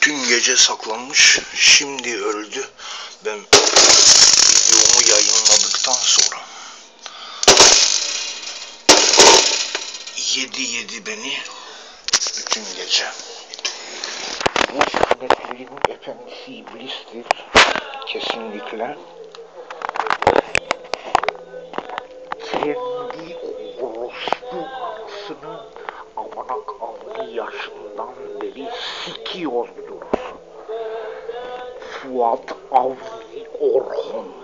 Dün gece saklanmış, şimdi öldü. Ben videomu yayınladıktan sonra yedi beni bütün gece. Bu sünnetlerin efendisi iblistir. Kesinlikle. Kendi orospu anasını amanak 6 yaşından beri sikiyordur. Fuat Avni Orhun.